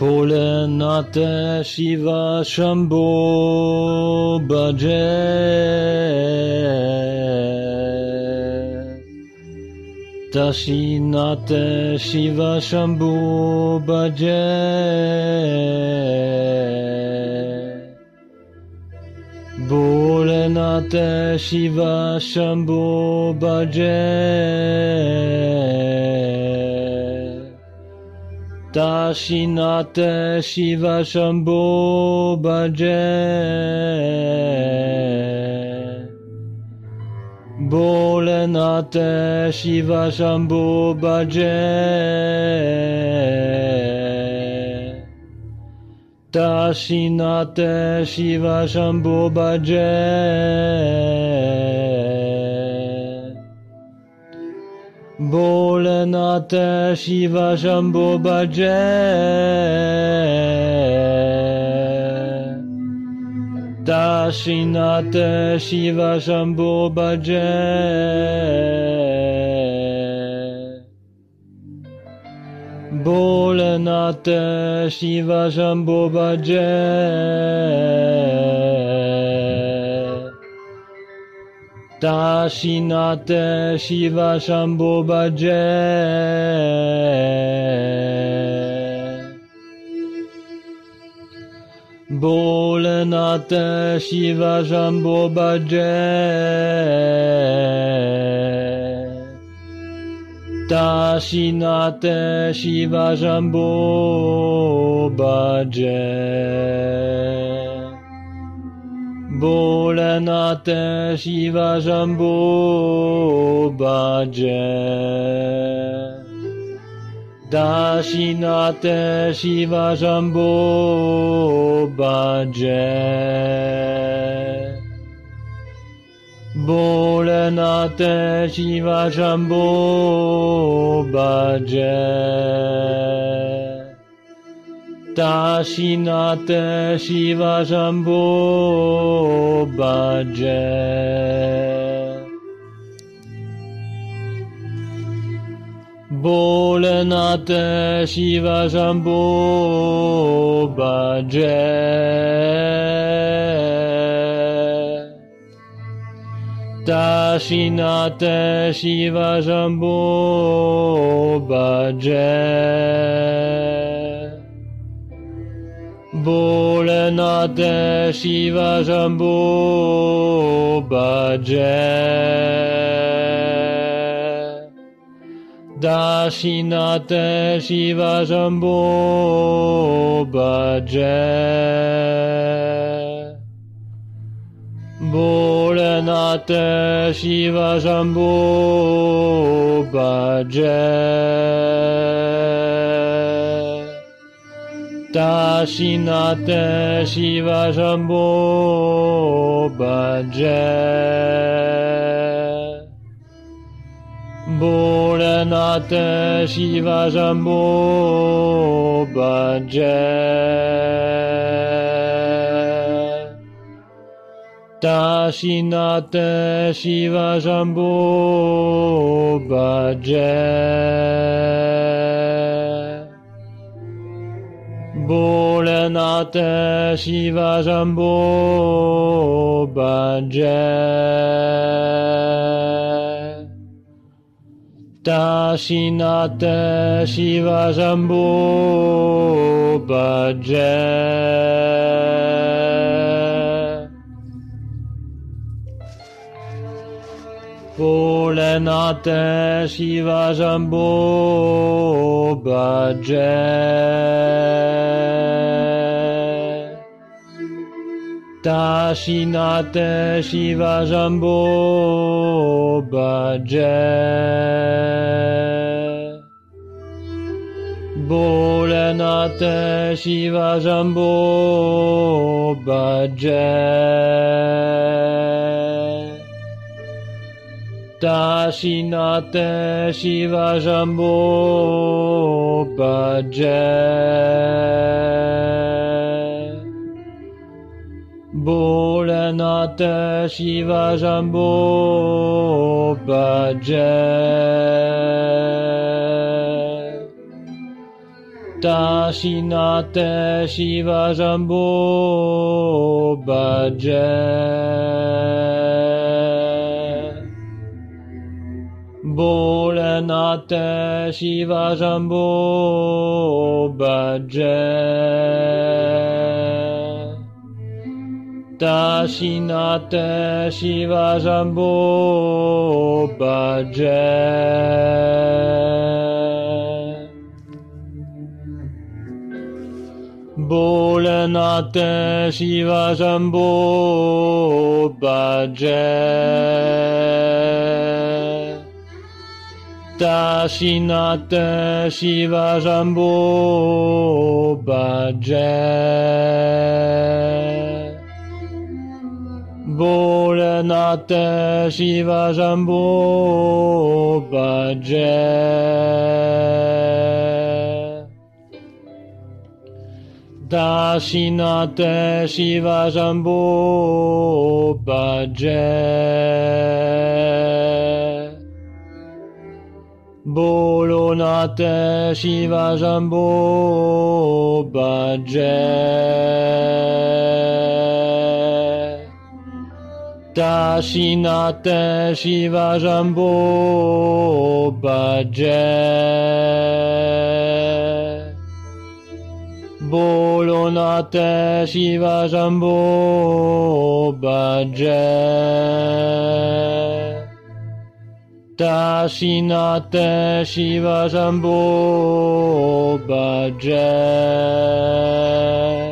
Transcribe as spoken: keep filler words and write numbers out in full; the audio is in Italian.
Bholenate Shiva Shambho Bhaje Dashinate Shiva Shambho Bhaje Bholenate Shiva Shambho Bhaje Dashinate Shiva Shambho Bhaje Bholenate Shiva Shambho Bhaje Dashinate Shiva Shambho Bhaje Bholenate Shiva Shambho Bhaje Dashinate Shiva Shambho Bhaje Bholenate Shiva Shambho Bhaje Dashinate Shiva Shambho Bhaje Bholenate Shiva Shambho Bhaje Dashinate Shiva Shambho Bhaje Bholenate Shiva Shambho Bhaje Dashinate Shiva Shambho Bhaje Bholenate Shiva Shambho Bhaje Dashinate Shiva Shambho Bhaje Bholenate Shiva Shambho Bhaje Dashinate Shiva Shambho Bhaje Bholenate Shiva Shambho Bhaje Dashinate Shiva Shambho Bhaje Bholenate Shiva Shambho Bhaje Dashinate Shiva Shambho Bhaje Bholenate Shiva Shambho Bhaje Dashinate Shiva Shambho Bhaje Bholenate Shiva Shambho Bhaje Dashinate Shiva Shambho Bhaje Bholenate Shiva Shambho Bhaje Dashinate Shiva Shambho Bhaje Bholenate Shiva Shambho Bhaje Dashinate Shiva Shambho Bhaje Bholenate Shiva Shambho Bhaje Dashinate Shiva Shambho Bhajan. Bholenate Shiva Shambho Bhajan. Dashinate Shiva Shambho Bhajan. Bholenate Shiva Shambho Bhajan. Dashinate Shiva Shambho Bhajan. Bholenate Shiva Shambho Bhajan. Dashinate Shiva Shambho Bhajan. Bolonate Shiva Shambho Bhajan. Dashinate Shiva Shambho Bhajan. Bolonate Shiva Shambho Bhajan. Dashinate Shiva Shambho Bhajan.